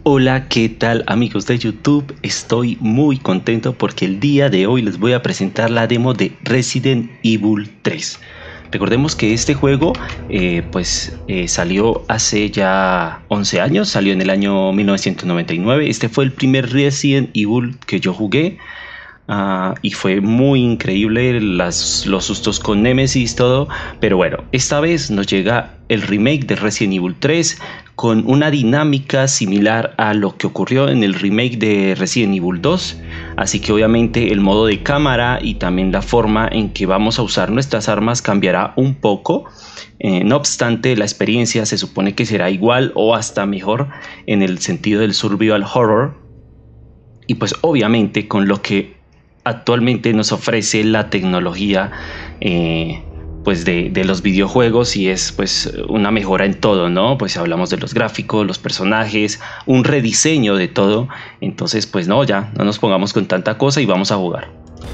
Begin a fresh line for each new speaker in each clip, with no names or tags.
Hola, ¿qué tal amigos de YouTube? Estoy muy contento porque el día de hoy les voy a presentar la demo de Resident Evil 3. Recordemos que este juego salió hace ya 11 años, salió en el año 1999. Este fue el primer Resident Evil que yo jugué. Y fue muy increíble los sustos con Nemesis, todo. Pero bueno, esta vez nos llega el remake de Resident Evil 3 con una dinámica similar a lo que ocurrió en el remake de Resident Evil 2. Así que obviamente el modo de cámara y también la forma en que vamos a usar nuestras armas cambiará un poco. No obstante, la experiencia se supone que será igual o hasta mejor en el sentido del survival horror. Y pues obviamente con lo que actualmente nos ofrece la tecnología de los videojuegos, y es pues una mejora en todo, ¿no? Pues hablamos de los gráficos, los personajes, un rediseño de todo. Entonces pues no, ya no nos pongamos con tanta cosa y vamos a jugar.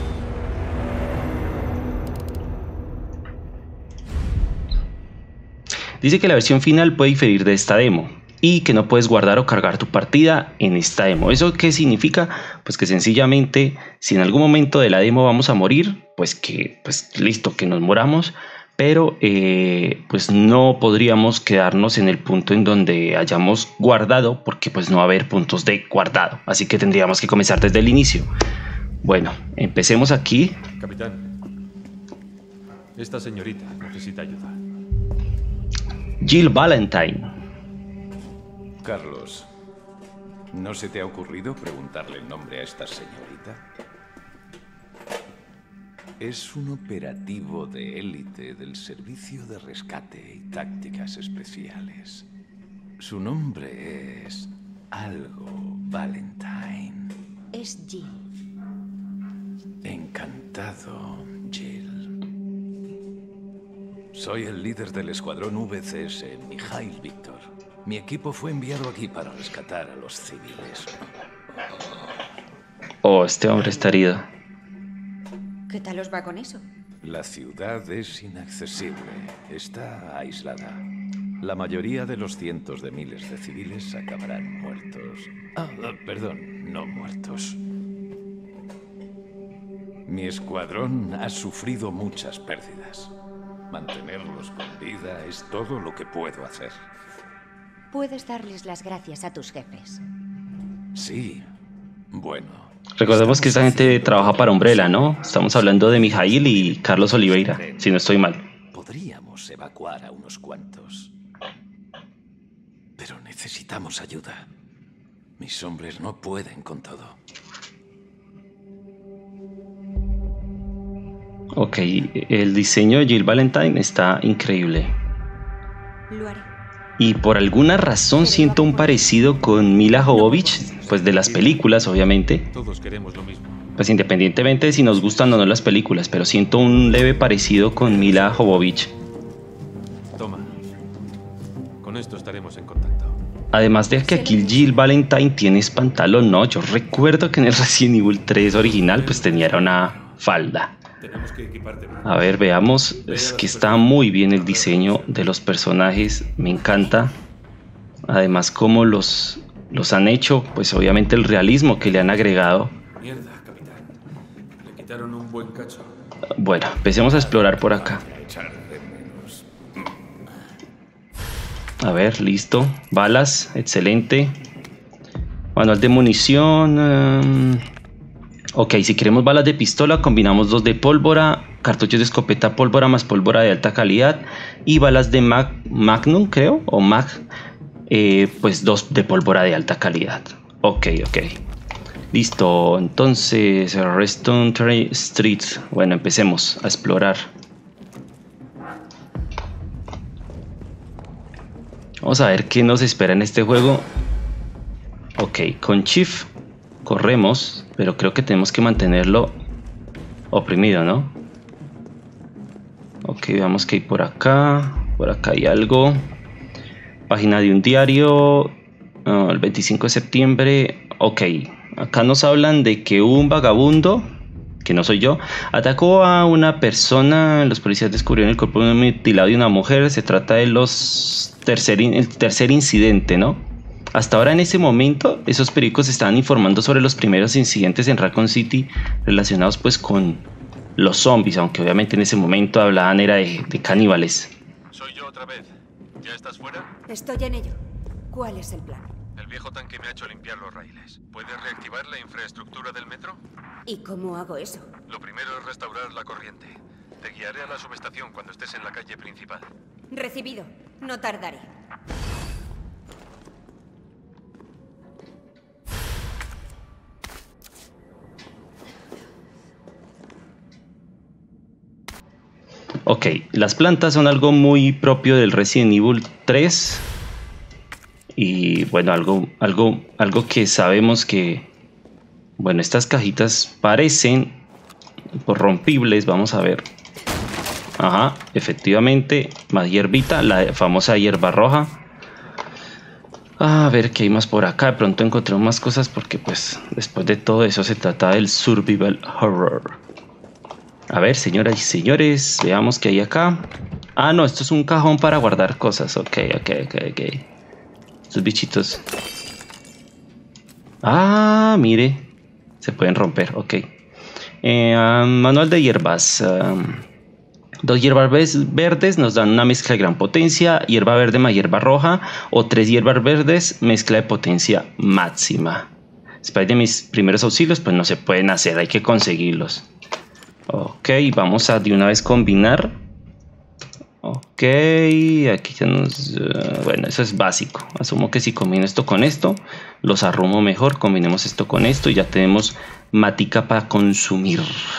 Dice que la versión final puede diferir de esta demo y que no puedes guardar o cargar tu partida en esta demo. ¿Eso qué significa? Pues que sencillamente, si en algún momento de la demo vamos a morir, pues listo, que nos moramos, pero pues no podríamos quedarnos en el punto en donde hayamos guardado, porque pues no va a haber puntos de guardado, así que tendríamos que comenzar desde el inicio. Bueno, empecemos aquí.
Capitán, esta señorita necesita ayuda.
Jill Valentine.
Carlos, ¿no se te ha ocurrido preguntarle el nombre a esta señorita? Es un operativo de élite del Servicio de Rescate y Tácticas Especiales. Su nombre es algo Valentine.
Es Jill.
Encantado, Jill. Soy el líder del escuadrón VCS, Mikhail Víctor. Mi equipo fue enviado aquí para rescatar a los civiles.
Oh, este hombre está herido.
¿Qué tal os va con eso?
La ciudad es inaccesible. Está aislada. La mayoría de los cientos de miles de civiles acabarán muertos. Perdón, no muertos. Mi escuadrón ha sufrido muchas pérdidas. Mantenerlos con vida es todo lo que puedo hacer.
Puedes darles las gracias a tus jefes.
Sí, bueno.
Recordemos que esta gente trabaja para Umbrella, ¿no? Estamos hablando de Mijail y Carlos Oliveira, si no estoy mal.
Podríamos evacuar a unos cuantos. Pero necesitamos ayuda. Mis hombres no pueden con todo.
Ok, el diseño de Jill Valentine está increíble.
Lo haré.
Y por alguna razón siento un parecido con Mila Jovovich, pues de las películas, obviamente.
Todos queremos lo mismo.
Pues independientemente de si nos gustan o no las películas, pero siento un leve parecido con Mila Jovovich.
Toma. Con esto estaremos en contacto.
Además de que aquí Jill Valentine tiene pantalón, ¿no? Yo recuerdo que en el Resident Evil 3 original pues tenía una falda.
Tenemos que equiparte bien.
A ver, veamos. Es que está muy bien el diseño de los personajes. Me encanta. Además, cómo los han hecho. Pues obviamente el realismo que le han agregado.
Mierda, capitán. Le quitaron un buen cacho.
Bueno, empecemos a explorar por acá. A ver, listo. Balas, excelente. Manual de munición. Ok, si queremos balas de pistola, combinamos 2 de pólvora, cartuchos de escopeta pólvora más pólvora de alta calidad y balas de Magnum, creo, o Mag, pues 2 de pólvora de alta calidad. Ok. Listo, entonces, Redstone Street. Bueno, empecemos a explorar. Vamos a ver qué nos espera en este juego. Ok, con Shift corremos, pero creo que tenemos que mantenerlo oprimido, ¿no? Ok, veamos que hay por acá. Por acá hay algo. Página de un diario. El 25 de septiembre. Ok, acá nos hablan de que un vagabundo, que no soy yo, atacó a una persona. Los policías descubrieron el cuerpo mutilado de una mujer. Se trata de el tercer incidente, ¿no? Hasta ahora en ese momento esos periódicos estaban informando sobre los primeros incidentes en Raccoon City relacionados pues con los zombies, aunque obviamente en ese momento hablaban era de caníbales.
Soy yo otra vez. ¿Ya estás fuera?
Estoy en ello. ¿Cuál es el plan?
El viejo tanque me ha hecho limpiar los raíles. ¿Puedes reactivar la infraestructura del metro?
¿Y cómo hago eso?
Lo primero es restaurar la corriente. Te guiaré a la subestación cuando estés en la calle principal.
Recibido. No tardaré.
Ok, las plantas son algo muy propio del Resident Evil 3. Y bueno, algo que sabemos que... Bueno, estas cajitas parecen rompibles, vamos a ver. Ajá, efectivamente, más hierbita, la famosa hierba roja. A ver qué hay más por acá, de pronto encontré más cosas porque pues después de todo eso se trata del survival horror. A ver, señoras y señores, veamos qué hay acá. Ah, no, esto es un cajón para guardar cosas. Ok. Estos bichitos. Ah, mire. Se pueden romper, ok. Manual de hierbas. 2 hierbas verdes nos dan una mezcla de gran potencia. Hierba verde más hierba roja. O 3 hierbas verdes, mezcla de potencia máxima. Spray de mis primeros auxilios, pues no se pueden hacer, hay que conseguirlos. Ok, vamos a de una vez combinar. Ok, aquí ya nos... bueno, eso es básico. Asumo que si combino esto con esto, los arrumo mejor. Combinemos esto con esto y ya tenemos matica para consumir.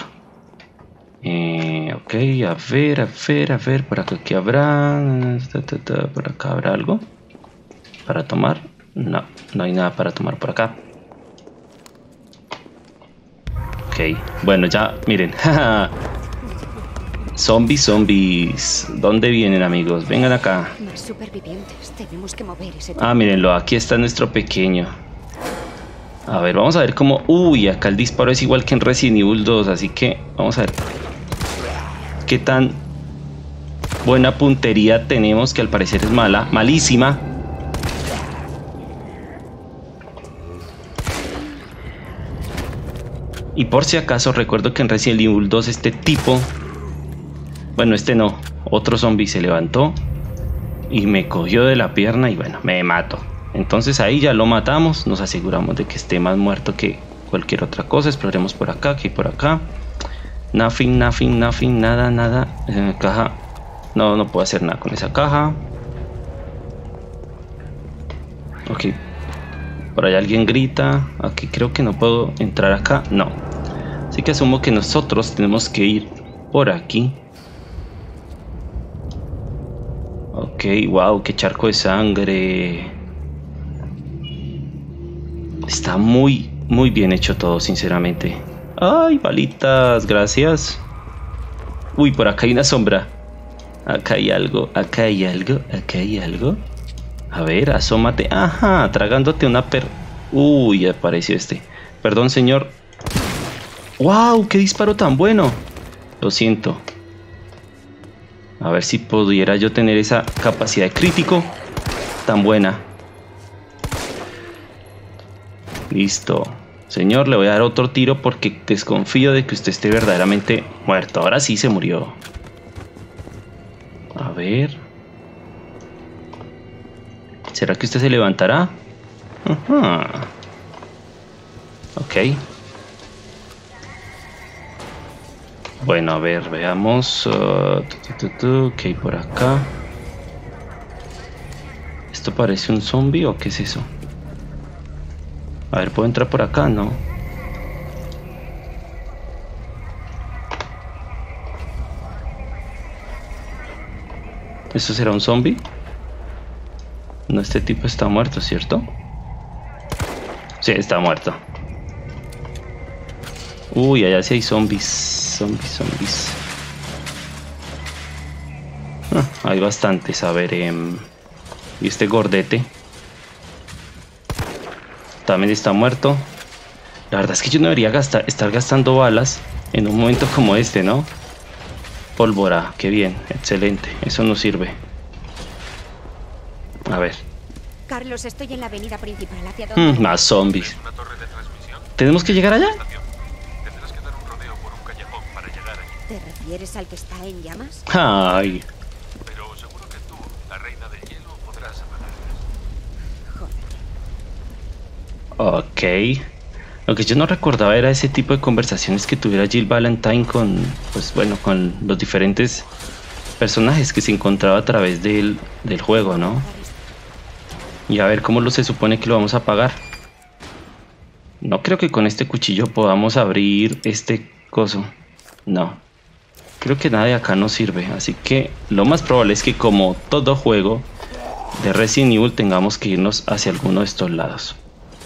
Ok, a ver, por acá ¿qué habrá? Por acá habrá algo para tomar. No, no hay nada para tomar por acá. Ok, bueno, ya, miren. Zombies. ¿Dónde vienen, amigos? Vengan acá.
Más supervivientes. Tenemos que mover ese...
Ah, mírenlo, aquí está nuestro pequeño. A ver, vamos a ver cómo... Uy, acá el disparo es igual que en Resident Evil 2, así que vamos a ver qué tan buena puntería tenemos, que al parecer es malísima. Y por si acaso, recuerdo que en Resident Evil 2 este tipo... Bueno, este no. Otro zombie se levantó y me cogió de la pierna y bueno, me mató. Entonces ahí ya lo matamos. Nos aseguramos de que esté más muerto que cualquier otra cosa. Exploremos por acá, aquí por acá. Nothing, nada. Caja. No puedo hacer nada con esa caja. Ok. Por ahí alguien grita. Aquí creo que no puedo entrar acá. No. Así que asumo que nosotros tenemos que ir por aquí. Ok, wow, qué charco de sangre. Está muy bien hecho todo, sinceramente. Ay, balitas, gracias. Uy, por acá hay una sombra. Acá hay algo. A ver, asómate. Ajá, tragándote una Uy, apareció este. Perdón, señor. ¡Wow! ¡Qué disparo tan bueno! Lo siento. A ver si pudiera yo tener esa capacidad de crítico tan buena. Listo. Señor, le voy a dar otro tiro porque desconfío de que usted esté verdaderamente muerto. Ahora sí se murió. A ver. ¿Será que usted se levantará? Ajá. Ok. Bueno, a ver, veamos. ¿Qué hay por acá? ¿Esto parece un zombie o qué es eso? A ver, ¿puedo entrar por acá? No. ¿Esto será un zombie? No, este tipo está muerto, ¿cierto? Sí, está muerto. Uy, allá sí hay zombies. Zombies. Hay bastantes. A ver, y este gordete también está muerto. La verdad es que yo no debería estar gastando balas en un momento como este, ¿no? Pólvora, qué bien, excelente. Eso nos sirve. A ver.
Carlos, estoy en la avenida principal. ¿Hacia dónde?
Más zombies.
¿Una torre de transmisión?
¿Tenemos que llegar allá?
Estación. Tendrás que dar un rodeo por un callejón para llegar allí.
¿Te refieres al que está en llamas?
Ay.
Pero seguro que tú, la reina del hielo, podrás apagarlas.
Ok. Lo que yo no recordaba era ese tipo de conversaciones que tuviera Jill Valentine con, pues bueno, con los diferentes personajes que se encontraba a través del juego, ¿no? Y a ver cómo se supone que lo vamos a apagar. No creo que con este cuchillo podamos abrir este coso. No. Creo que nada de acá nos sirve. Así que lo más probable es que, como todo juego de Resident Evil, tengamos que irnos hacia alguno de estos lados.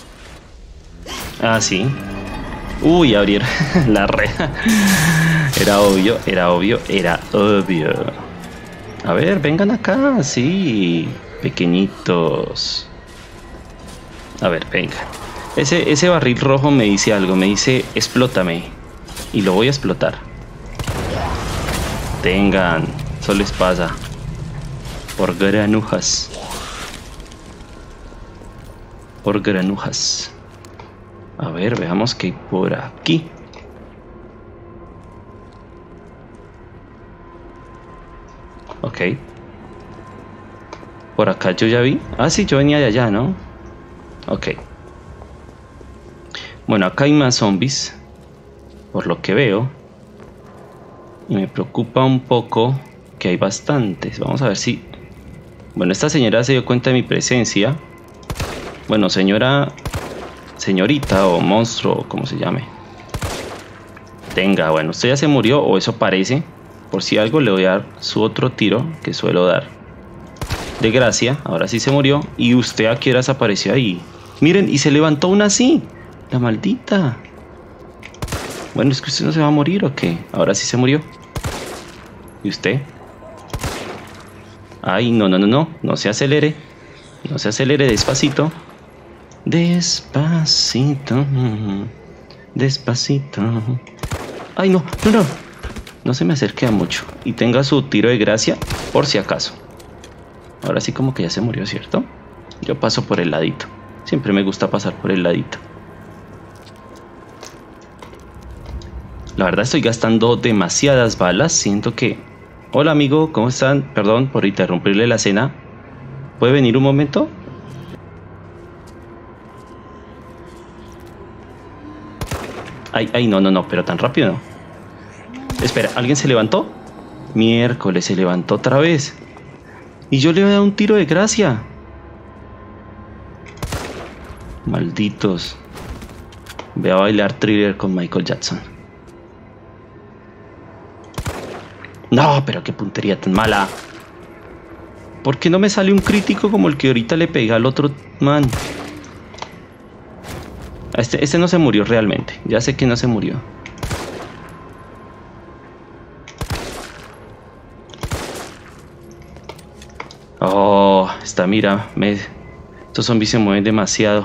Ah, sí. Uy, abrir la reja. Era obvio, era obvio, era obvio. A ver, vengan acá, sí. Pequeñitos. A ver, venga. Ese barril rojo me dice algo, me dice explótame. Y lo voy a explotar. Tengan, eso les pasa. Por granujas. Por granujas. A ver, veamos qué hay por aquí. Ok. Por acá yo ya vi. Ah, sí, yo venía de allá, ¿no? Ok. Bueno, acá hay más zombies. Por lo que veo. Y me preocupa un poco que hay bastantes. Vamos a ver si... Bueno, esta señora se dio cuenta de mi presencia. Bueno, señorita o monstruo, como se llame. Tenga, bueno, usted ya se murió, o eso parece. Por si algo le voy a dar su otro tiro que suelo dar. De gracia, ahora sí se murió. Y usted a qué horas apareció ahí. Miren, y se levantó aún así. La maldita. Bueno, es que usted no se va a morir, ¿o qué? Ahora sí se murió. ¿Y usted? Ay, no, no se acelere. No se acelere, despacito. Despacito. Despacito. Ay, no. No se me acerque a mucho. Y tenga su tiro de gracia, por si acaso. Ahora sí como que ya se murió, ¿cierto? Yo paso por el ladito. Siempre me gusta pasar por el ladito. La verdad estoy gastando demasiadas balas. Siento que... Hola amigo, ¿cómo están? Perdón por interrumpirle la cena. ¿Puede venir un momento? Ay, no, pero tan rápido no. Espera, ¿alguien se levantó? Miércoles, se levantó otra vez. Y yo le voy a dar un tiro de gracia. Malditos. Voy a bailar Thriller con Michael Jackson. No, pero qué puntería tan mala. ¿Por qué no me sale un crítico como el que ahorita le pega al otro man? Este no se murió realmente. Ya sé que no se murió. Oh, mira, estos zombies se mueven demasiado.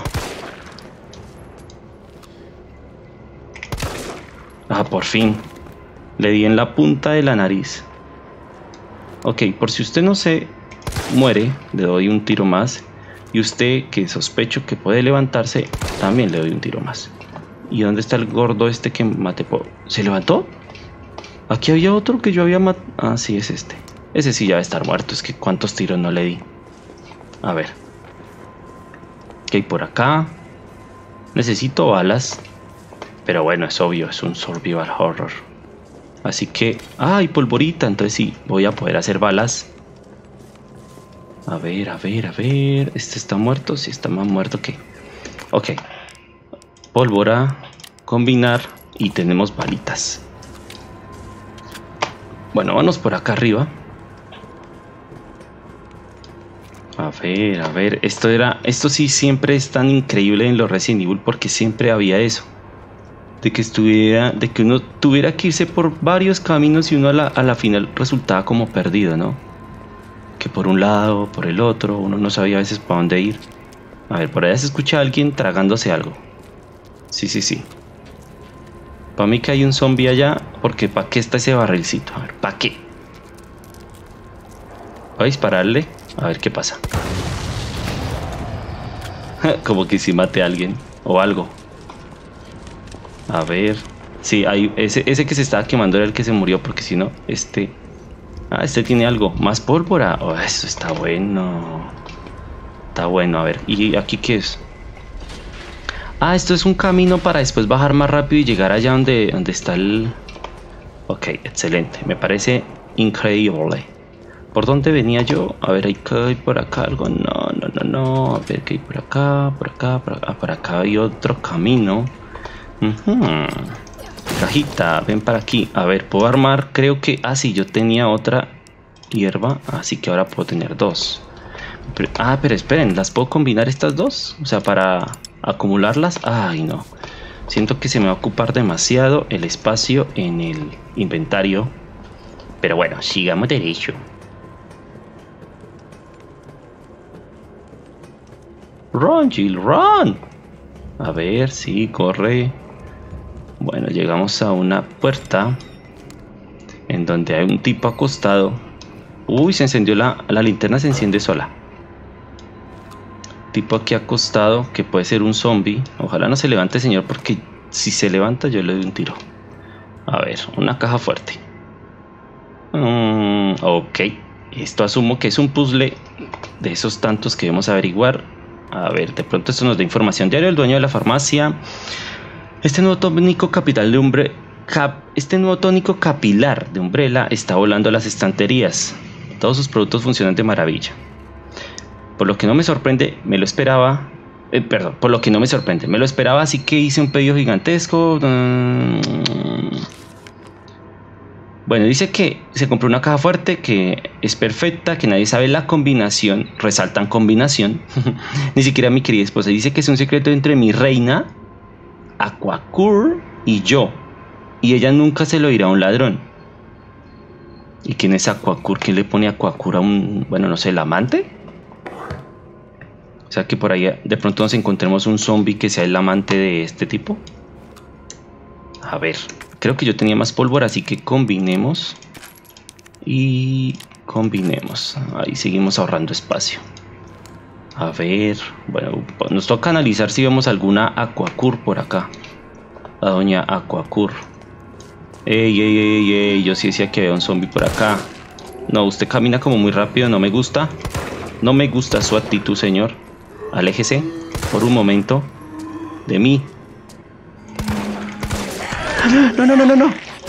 Ah, por fin. Le di en la punta de la nariz. Ok, por si usted no se muere, le doy un tiro más. Y usted, que sospecho que puede levantarse, también le doy un tiro más. ¿Y dónde está el gordo este que maté? ¿Se levantó? Aquí había otro que yo había matado. Ah, sí, es este. Ese sí ya va a estar muerto. Es que cuántos tiros no le di. A ver. ¿Qué hay por acá? Necesito balas. Pero bueno, es obvio, es un survival horror. Así que... ¡Ah, hay polvorita! Entonces sí, voy a poder hacer balas. A ver. ¿Este está muerto? Sí, está más muerto que... Ok. Pólvora. Combinar. Y tenemos balitas. Bueno, vamos por acá arriba. A ver. Esto sí siempre es tan increíble en los Resident Evil porque siempre había eso. De que uno tuviera que irse por varios caminos y uno a la final resultaba como perdido, ¿no? Que por un lado, por el otro, uno no sabía a veces para dónde ir. A ver, por allá se escucha a alguien tragándose algo. Sí. Para mí que hay un zombie allá, porque ¿para qué está ese barrilcito? A ver, ¿para qué? Voy a dispararle, a ver qué pasa. Como que si mate a alguien o algo. A ver. Sí, hay ese que se estaba quemando era el que se murió, porque si no, este... Ah, este tiene algo. Más pólvora. Oh, eso está bueno. Está bueno, a ver. ¿Y aquí qué es? Ah, esto es un camino para después bajar más rápido y llegar allá donde está el... Ok, excelente. Me parece increíble. ¿Por dónde venía yo? A ver, hay por acá algo. No. A ver, ¿qué hay por acá? Por acá. Por acá hay otro camino. Cajita, ven para aquí. A ver, puedo armar, creo que... Ah, sí, yo tenía otra hierba. Así que ahora puedo tener dos. Pero esperen, ¿las puedo combinar estas dos? O sea, para acumularlas. Ay, no. Siento que se me va a ocupar demasiado el espacio en el inventario. Pero bueno, sigamos derecho. Run, Jill, run. A ver, sí, corre. Bueno, llegamos a una puerta en donde hay un tipo acostado. Uy, se encendió la linterna, se enciende sola. Tipo aquí acostado, que puede ser un zombie. Ojalá no se levante, señor, porque si se levanta yo le doy un tiro. A ver, una caja fuerte. Ok, esto asumo que es un puzzle de esos tantos que debemos averiguar. A ver, de pronto esto nos da información. Diario del dueño de la farmacia. Este nuevo tónico capilar de Umbrella está volando a las estanterías. Todos sus productos funcionan de maravilla. Por lo que no me sorprende, me lo esperaba. Por lo que no me sorprende, me lo esperaba, así que hice un pedido gigantesco. Bueno, dice que se compró una caja fuerte, que es perfecta, que nadie sabe la combinación. Resaltan combinación. Ni siquiera mi querida esposa. Dice que es un secreto entre mi reina, Aquacur, y yo. Y ella nunca se lo dirá a un ladrón. ¿Y quién es Aquacur? ¿Quién le pone Aquacur a un... bueno, no sé, el amante? O sea que por ahí de pronto nos encontremos un zombie que sea el amante de este tipo. A ver, creo que yo tenía más pólvora, así que combinemos. Y combinemos. Ahí seguimos ahorrando espacio. A ver, bueno, nos toca analizar si vemos alguna Aquacur por acá. La doña Aquacur. Ey, yo sí decía que había un zombie por acá. No, usted camina como muy rápido, no me gusta. No me gusta su actitud, señor. Aléjese por un momento de mí. No.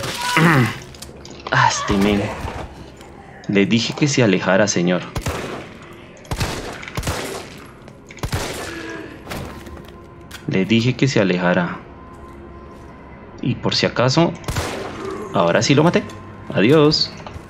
Ah, este men. Le dije que se alejara, señor. Le dije que se alejara. Y por si acaso, ahora sí lo maté. Adiós.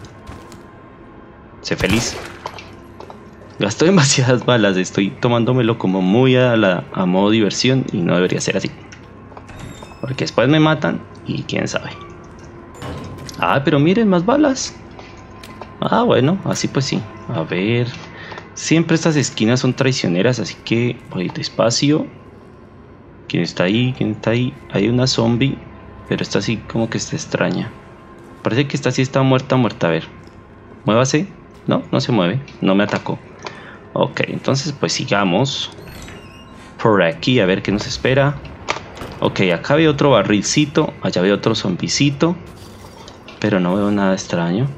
Sé feliz. Gasto demasiadas balas. Estoy tomándomelo como muy a modo diversión. Y no debería ser así. Porque después me matan. Y quién sabe. Ah, pero miren, más balas. Ah, bueno, así pues sí. A ver. Siempre estas esquinas son traicioneras. Así que voy despacio. ¿Quién está ahí? ¿Quién está ahí? Hay una zombie. Pero esta sí como que está extraña. Parece que esta sí está muerta. A ver. Muévase. No, no se mueve. No me atacó. Ok, entonces pues sigamos por aquí a ver qué nos espera. Ok, acá veo otro barrilcito. Allá veo otro zombicito. Pero no veo nada extraño.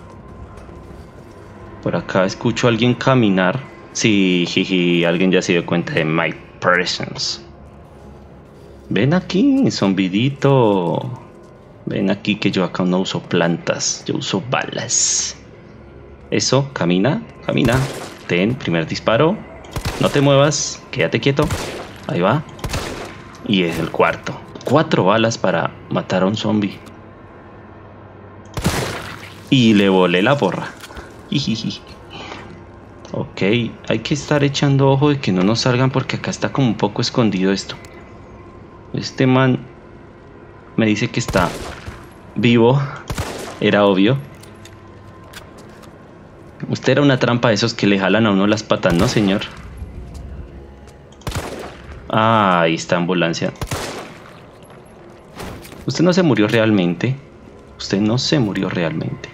Por acá escucho a alguien caminar. Sí, jiji, alguien ya se dio cuenta de my presence. Ven aquí, zombidito. Ven aquí que yo acá no uso plantas. Yo uso balas. Eso, camina. Ten, primer disparo. No te muevas, quédate quieto. Ahí va. Y es el cuarto. 4 balas para matar a un zombie. Y le volé la porra. Ok, hay que estar echando ojo de que no nos salgan, porque acá está como un poco escondido esto. Este man me dice que está vivo. Era obvio. Usted era una trampa de esos que le jalan a uno las patas, ¿no, señor? Ah, ahí está, ambulancia. Usted no se murió realmente. Usted no se murió realmente.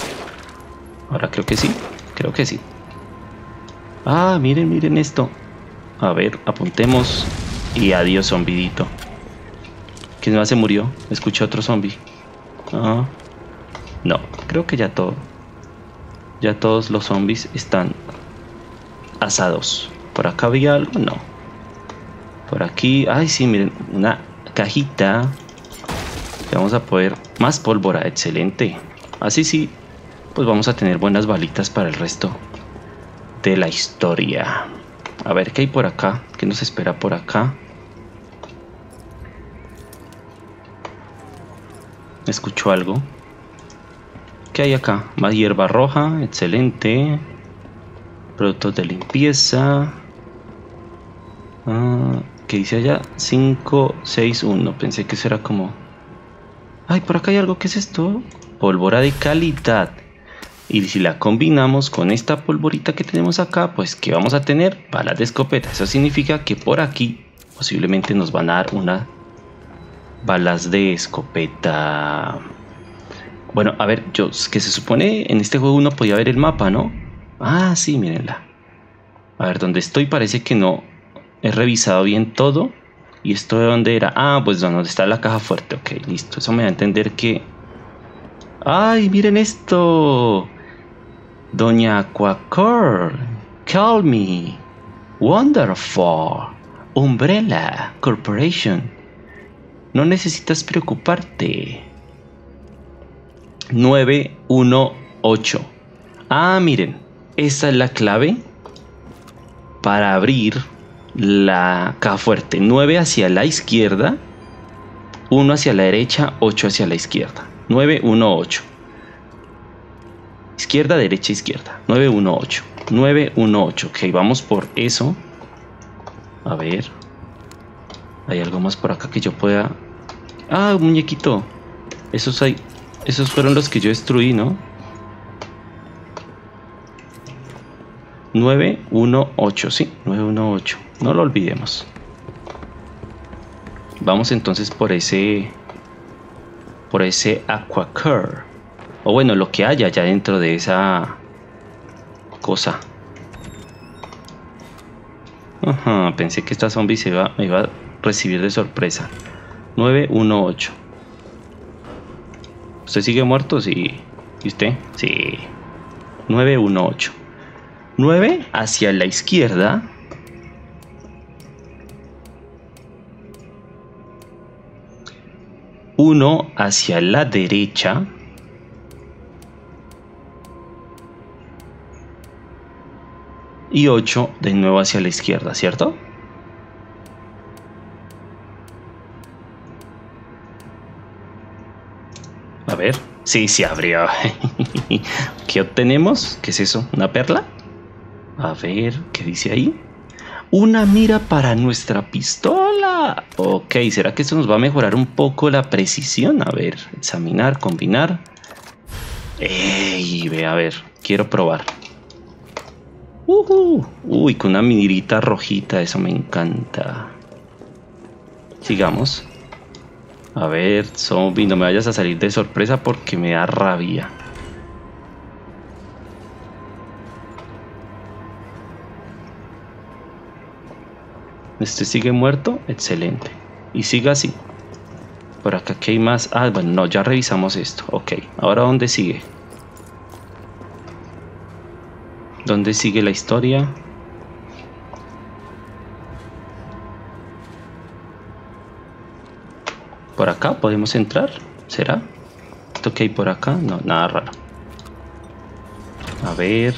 Ahora creo que sí. Ah, miren esto. A ver, apuntemos. Y adiós, zombidito. ¿Quién más se murió? Escuché otro zombie. Ah, no, creo que ya todo. Ya todos los zombies están asados. ¿Por acá había algo? No. Por aquí, ay sí, miren, una cajita. Que vamos a poder, más pólvora, excelente. Así sí, pues vamos a tener buenas balitas para el resto de la historia. A ver qué hay por acá, qué nos espera por acá. Escucho algo. ¿Qué hay acá? Más hierba roja, excelente. Productos de limpieza. ¿Qué dice allá? 561. Pensé que eso era como... Ay, por acá hay algo. ¿Qué es esto? Pólvora de calidad. Y si la combinamos con esta polvorita que tenemos acá, pues ¿qué vamos a tener? Balas de escopeta. Eso significa que por aquí posiblemente nos van a dar una balas de escopeta. Bueno, a ver, que se supone en este juego uno podía ver el mapa, ¿no? Ah, sí, mírenla. A ver, donde estoy parece que no he revisado bien todo. ¿Y esto de dónde era? Ah, pues donde está la caja fuerte. Ok, listo. Eso me da a entender que... ¡Ay, miren esto! Doña Aquacore, Call Me, Wonderful, Umbrella Corporation. No necesitas preocuparte. 918. Ah, miren, esa es la clave para abrir la caja fuerte. 9 hacia la izquierda, 1 hacia la derecha, 8 hacia la izquierda. 918. Izquierda, derecha, izquierda. 918. 918. Ok, vamos por eso. A ver. Hay algo más por acá que yo pueda... Ah, un muñequito. Esos fueron los que yo destruí, ¿no? 918, sí. 918. No lo olvidemos. Vamos entonces por ese Aquacore. O bueno, lo que haya ya dentro de esa cosa. Ajá, pensé que esta zombie me iba a recibir de sorpresa. 918. ¿Usted sigue muerto? Sí. ¿Y usted? Sí. 918. 9 hacia la izquierda. 1 hacia la derecha. Y 8 de nuevo hacia la izquierda, ¿cierto? A ver. Sí, se abrió. ¿Qué obtenemos? ¿Qué es eso? ¿Una perla? A ver, ¿qué dice ahí? Una mira para nuestra pistola. Ok, ¿será que esto nos va a mejorar un poco la precisión? A ver, examinar, combinar. ¡Ey! Ve, a ver, quiero probar. Uy, con una mirita rojita, eso me encanta. Sigamos. A ver, zombie, no me vayas a salir de sorpresa porque me da rabia. Este sigue muerto, excelente. Y siga así. Por acá, ¿qué hay más? Ah, bueno, no, ya revisamos esto. Ok, ahora ¿dónde sigue? ¿Dónde sigue la historia? ¿Por acá podemos entrar? ¿Será? ¿Esto qué hay por acá? No, nada raro. A ver.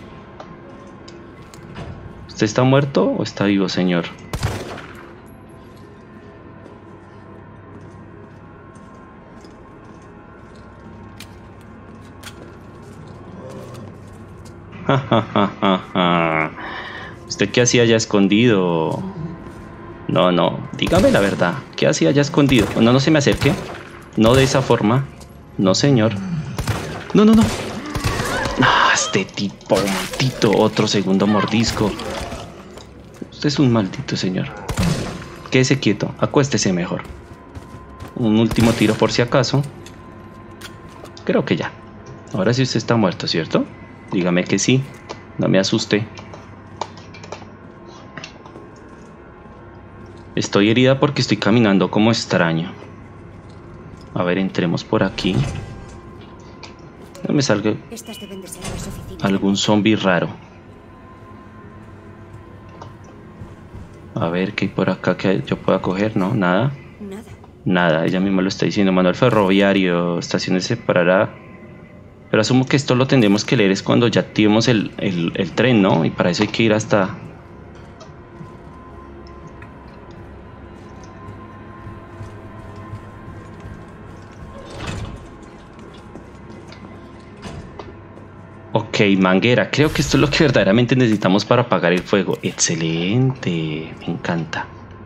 ¿Usted está muerto o está vivo, señor? ¿Usted qué hacía allá escondido? No, dígame la verdad. ¿Qué hacía allá escondido? No se me acerque. No de esa forma. No, señor. No. Este tipo, maldito. Otro segundo mordisco. Usted es un maldito, señor. Quédese quieto. Acuéstese mejor. Un último tiro por si acaso. Creo que ya. Ahora sí usted está muerto, ¿cierto? Dígame que sí. No me asuste. Estoy herida porque estoy caminando como extraño. A ver, entremos por aquí. No me salga
Estas deben de ser las oficinas.
algún zombie raro. A ver, ¿qué hay por acá que yo pueda coger? No, nada.
Nada.
Nada, ella misma lo está diciendo. Manual ferroviario, estaciones separará. Pero asumo que esto lo tendremos que leer es cuando ya activemos el tren, ¿no? Y para eso hay que ir hasta... Ok, manguera. Creo que esto es lo que verdaderamente necesitamos para apagar el fuego. Excelente, me encanta.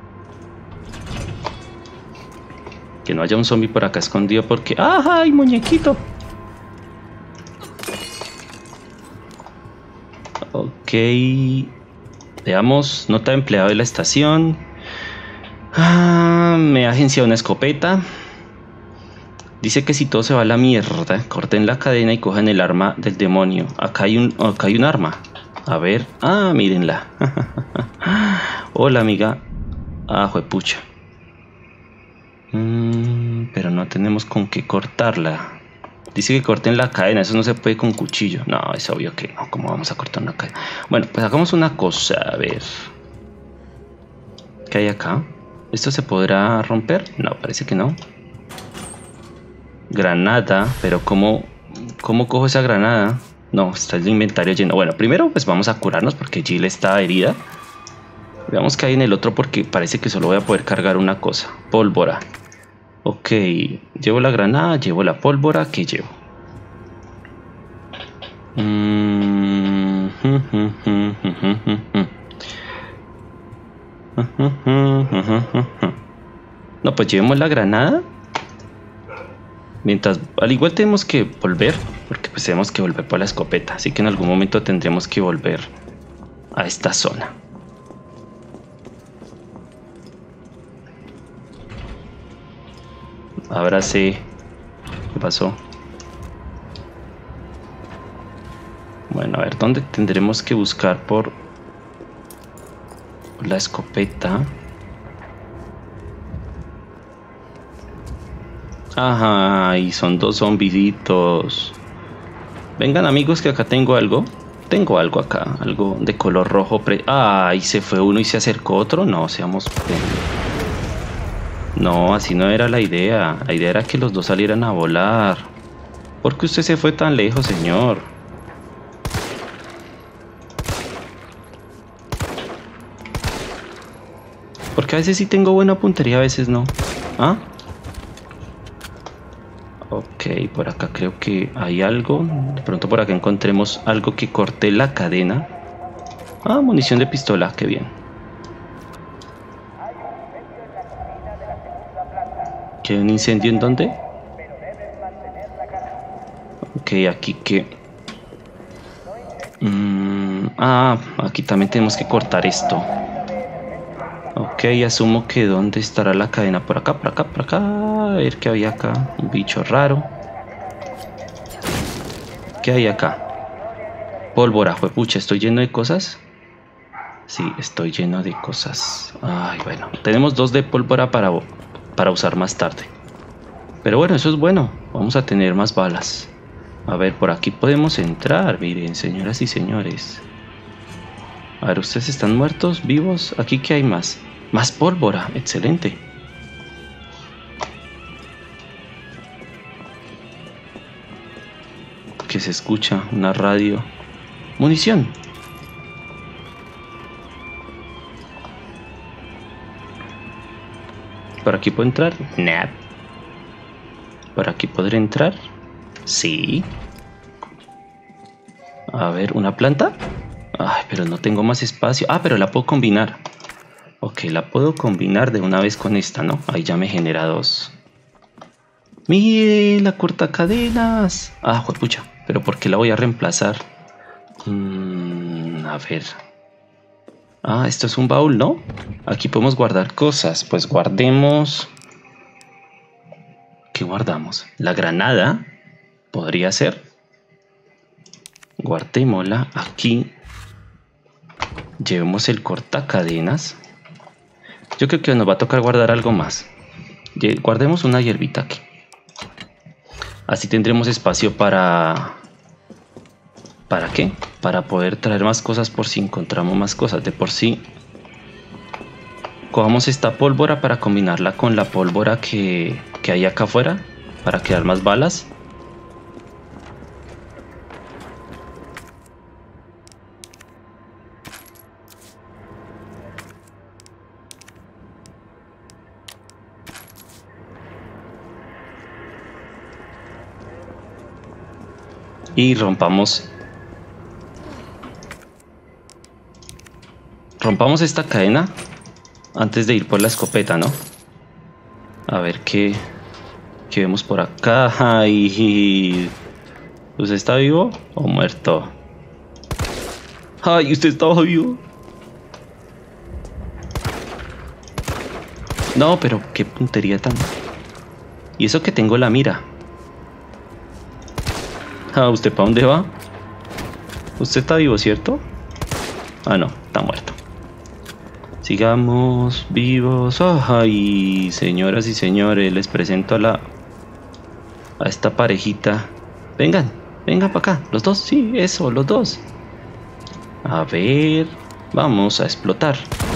Que no haya un zombie por acá escondido porque... ¡Ay, muñequito! Ok. Veamos. Nota de empleado de la estación. Me ha agenciado una escopeta. Dice que si todo se va a la mierda, corten la cadena y cojan el arma del demonio. Acá hay un arma. A ver. Mírenla. Hola, amiga. Juepucha. Pero no tenemos con qué cortarla. Dice que corten la cadena. Eso no se puede con cuchillo. No, es obvio que no. ¿Cómo vamos a cortar una cadena? Bueno, pues hagamos una cosa. A ver. ¿Qué hay acá? ¿Esto se podrá romper? No, parece que no. Granada. Pero ¿cómo cojo esa granada? No, está el inventario lleno. Bueno, primero pues vamos a curarnos porque Jill está herida. Veamos qué hay en el otro porque parece que solo voy a poder cargar una cosa. Pólvora. Ok, llevo la granada, llevo la pólvora. ¿Qué llevo? No, pues llevemos la granada. Mientras, al igual tenemos que volver, porque pues tenemos que volver por la escopeta. Así que en algún momento tendremos que volver a esta zona. Ahora sí. ¿Qué pasó? Bueno, a ver, ¿dónde tendremos que buscar por la escopeta? Ajá, y son dos zombiditos. Vengan, amigos, que acá tengo algo. Tengo algo acá, algo de color rojo. Y se fue uno y se acercó otro. No, seamos... No, así no era la idea. La idea era que los dos salieran a volar. ¿Por qué usted se fue tan lejos, señor? Porque a veces sí tengo buena puntería, a veces no. Ok, por acá creo que hay algo. De pronto por acá encontremos algo que corte la cadena. Munición de pistola, qué bien. ¿Qué, un incendio en dónde? Ok, aquí que... aquí también tenemos que cortar esto. Ok, asumo que ¿dónde estará la cadena? Por acá, por acá, por acá. A ver qué había acá. Un bicho raro. ¿Qué hay acá? Pólvora, juepucha, ¿estoy lleno de cosas? Sí, estoy lleno de cosas. Ay, bueno, tenemos 2 de pólvora para usar más tarde. Pero bueno, eso es bueno. Vamos a tener más balas. A ver, por aquí podemos entrar. Miren, señoras y señores. A ver, ¿ustedes están muertos? ¿Vivos? ¿Aquí qué hay más? Más pólvora, excelente. Que se escucha una radio. Munición. ¿Por aquí puedo entrar? Nah. ¿Por aquí podré entrar? Sí. A ver, ¿una planta? Ay, pero no tengo más espacio. Pero la puedo combinar. Ok, la puedo combinar de una vez con esta, ¿no? Ahí ya me genera 2. ¡Mire, la cortacadenas! Juepucha. ¿Pero por qué la voy a reemplazar? A ver. Esto es un baúl, ¿no? Aquí podemos guardar cosas. Pues guardemos... ¿Qué guardamos? La granada. Podría ser. Guardémosla aquí. Llevemos el cortacadenas. Yo creo que nos va a tocar guardar algo más. Guardemos una hierbita aquí. Así tendremos espacio para... ¿Para qué? Para poder traer más cosas por si encontramos más cosas. De por sí... Cojamos esta pólvora para combinarla con la pólvora que hay acá afuera. Para crear más balas. Y rompamos esta cadena antes de ir por la escopeta, ¿no? A ver qué vemos por acá. Ay, ¿usted está vivo o muerto? Ay, usted estaba vivo. No, pero qué puntería tan... Y eso que tengo la mira. Ah, ¿usted para dónde va? Usted está vivo, ¿cierto? Ah, no, está muerto. Sigamos vivos. Ay, señoras y señores, les presento a esta parejita. Vengan para acá, los dos, sí, eso, los dos. A ver, vamos a explotar.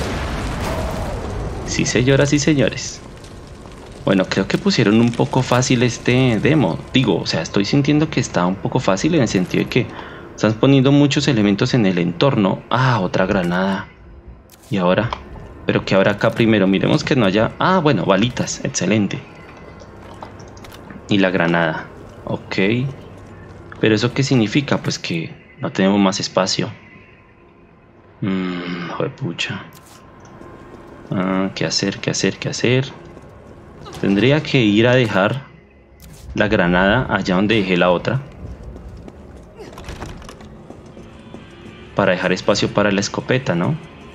Sí, señoras y señores. Bueno, creo que pusieron un poco fácil este demo. Digo, o sea, estoy sintiendo que está un poco fácil en el sentido de que están poniendo muchos elementos en el entorno. Ah, otra granada. Y ahora, pero que habrá acá primero. Miremos que no haya... Ah, bueno, balitas, excelente. Y la granada, ok. Pero ¿eso qué significa? Pues que no tenemos más espacio. Juepucha. ¿Qué hacer? Tendría que ir a dejar la granada allá donde dejé la otra. Para dejar espacio para la escopeta, ¿no?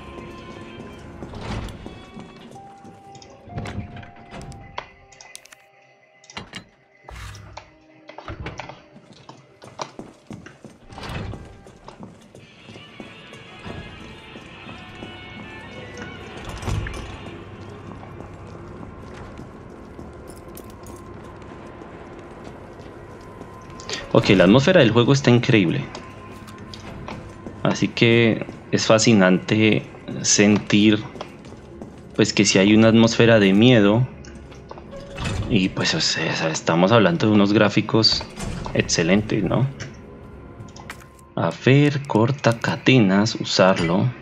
Ok, la atmósfera del juego está increíble. Así que es fascinante sentir pues que si hay una atmósfera de miedo. Y pues o sea, estamos hablando de unos gráficos excelentes, ¿no? A ver, corta cadenas, usarlo.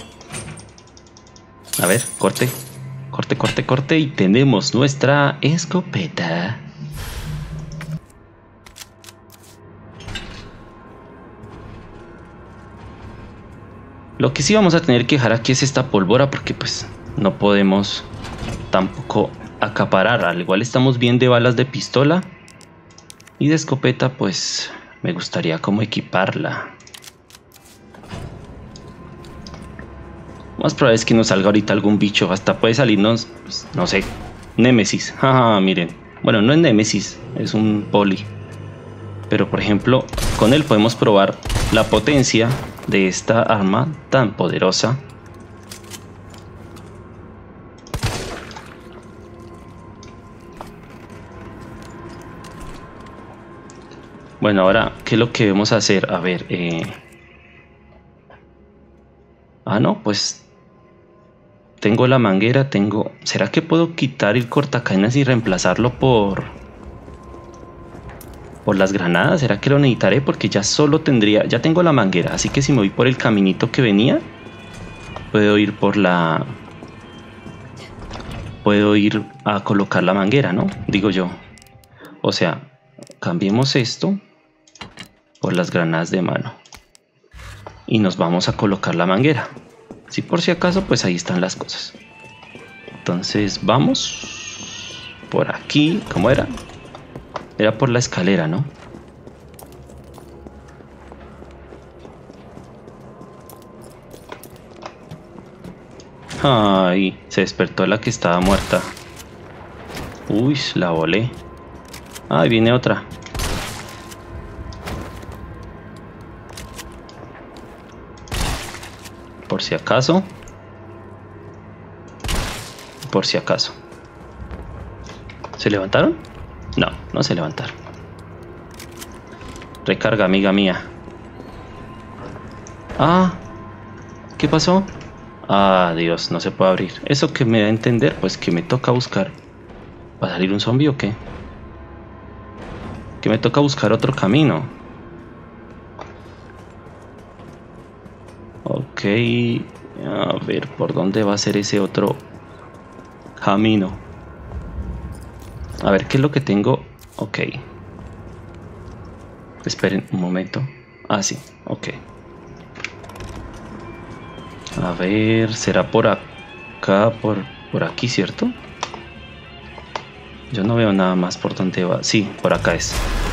A ver, corte. Y tenemos nuestra escopeta. Lo que sí vamos a tener que dejar aquí es esta pólvora porque pues no podemos tampoco acaparar. Al igual estamos bien de balas de pistola y de escopeta, pues me gustaría como equiparla. Más probable es que nos salga ahorita algún bicho. Hasta puede salirnos, pues, no sé, Némesis. Jaja, miren. Bueno, no es Némesis, es un poli. Pero por ejemplo, con él podemos probar la potencia de esta arma tan poderosa. Bueno, ahora, ¿qué es lo que debemos hacer? A ver, no, pues tengo la manguera, ¿será que puedo quitar el cortacadenas y reemplazarlo por las granadas? ¿Será que lo necesitaré? Porque ya ya tengo la manguera, así que si me voy por el caminito que venía, puedo ir a colocar la manguera, ¿no? Digo yo. O sea, cambiemos esto por las granadas de mano y nos vamos a colocar la manguera. Si por si acaso, pues ahí están las cosas. Entonces vamos por aquí. ¿Cómo era? Era por la escalera, ¿no? Ay, se despertó la que estaba muerta. Uy, la volé. Ay, viene otra. Por si acaso. por si acaso. ¿Se levantaron? No, no se levantaron. Recarga, amiga mía. Ah, ¿qué pasó? Ah, Dios, no se puede abrir. Eso que me da a entender, pues que me toca buscar. ¿Va a salir un zombie o qué? Que me toca buscar otro camino. Ok. A ver, ¿por dónde va a ser ese otro camino? A ver, ¿qué es lo que tengo? Ok. Esperen un momento. Ah, sí, ok. A ver, ¿será por acá? Por aquí, ¿cierto? Yo no veo nada más por dónde va. Sí, por acá es.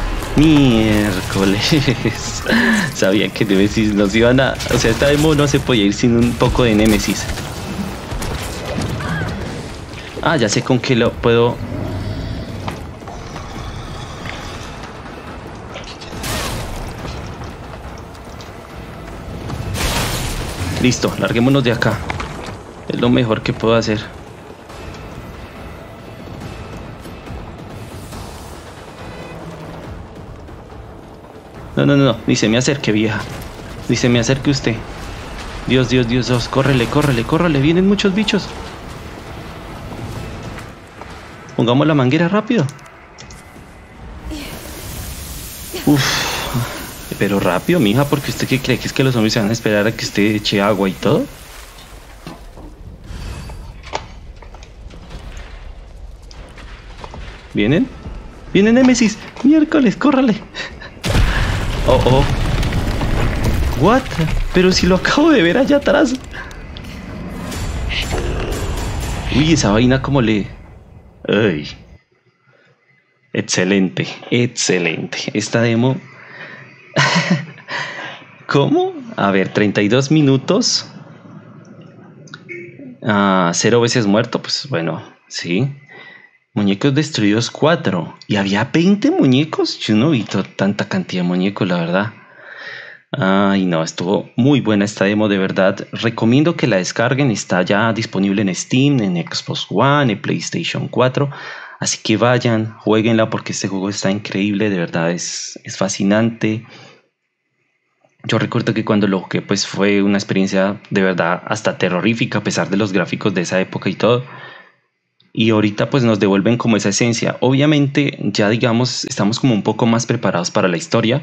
Miércoles. Sabía que Nemesis nos iban a... O sea, esta demo no se podía ir sin un poco de Nemesis. Ah, ya sé con qué lo puedo... Listo, larguémonos de acá. Es lo mejor que puedo hacer. No, no, no, ni se me acerque, vieja. Ni se me acerque usted. Dios, Dios, Dios, Dios. Córrele, córrele, córrele. Vienen muchos bichos. Pongamos la manguera rápido. Uf. Pero rápido, mija, porque usted qué cree que es que los zombies se van a esperar a que usted eche agua y todo. ¿Vienen? ¡Vienen Nemesis! ¡Miércoles, córrale! Oh, oh. What? Pero si lo acabo de ver allá atrás. Uy, esa vaina como le... Ay. Excelente, excelente. Esta demo... ¿Cómo? A ver, 32 minutos. 0 veces muerto, pues bueno, sí. Muñecos destruidos 4. Y había 20 muñecos. Yo no vi tanta cantidad de muñecos, la verdad. Ay, no, estuvo muy buena esta demo, de verdad. Recomiendo que la descarguen. Está ya disponible en Steam, en Xbox One, en PlayStation 4. Así que vayan, jueguenla porque este juego está increíble. De verdad es fascinante. Yo recuerdo que cuando lo jugué pues fue una experiencia de verdad hasta terrorífica a pesar de los gráficos de esa época y todo. Y ahorita pues nos devuelven como esa esencia. Obviamente ya digamos estamos como un poco más preparados para la historia.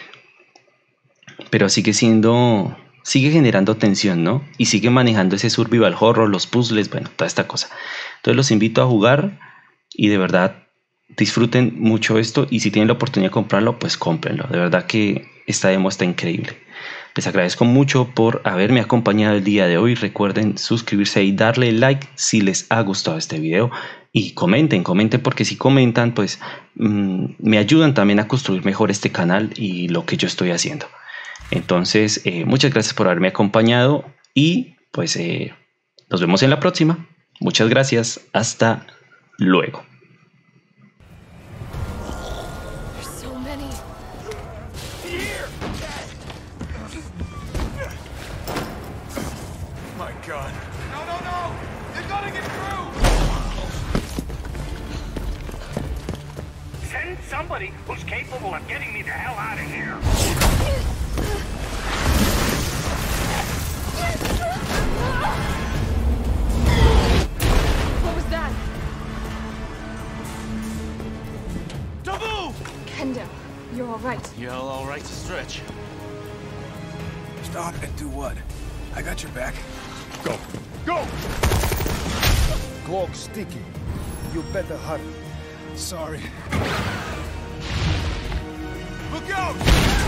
Pero sigue generando tensión, ¿no? Y sigue manejando ese survival horror, los puzzles, bueno, toda esta cosa. Entonces los invito a jugar y de verdad disfruten mucho esto. Y si tienen la oportunidad de comprarlo, pues cómprenlo. De verdad que esta demo está increíble. Les agradezco mucho por haberme acompañado el día de hoy. Recuerden suscribirse y darle like si les ha gustado este video. Y comenten porque si comentan pues me ayudan también a construir mejor este canal y lo que yo estoy haciendo. Entonces muchas gracias por haberme acompañado y pues nos vemos en la próxima. Muchas gracias. Hasta luego.
God. No, no, no! They're gonna get through!
Send somebody who's capable of getting me the hell out of here!
What was that?
Taboo!
Kendo, you're all right.
Yeah, all right to stretch. Stop and do what? I got your back. Go! Go!
Cloak sticky. You better hurry.
Sorry. Look out!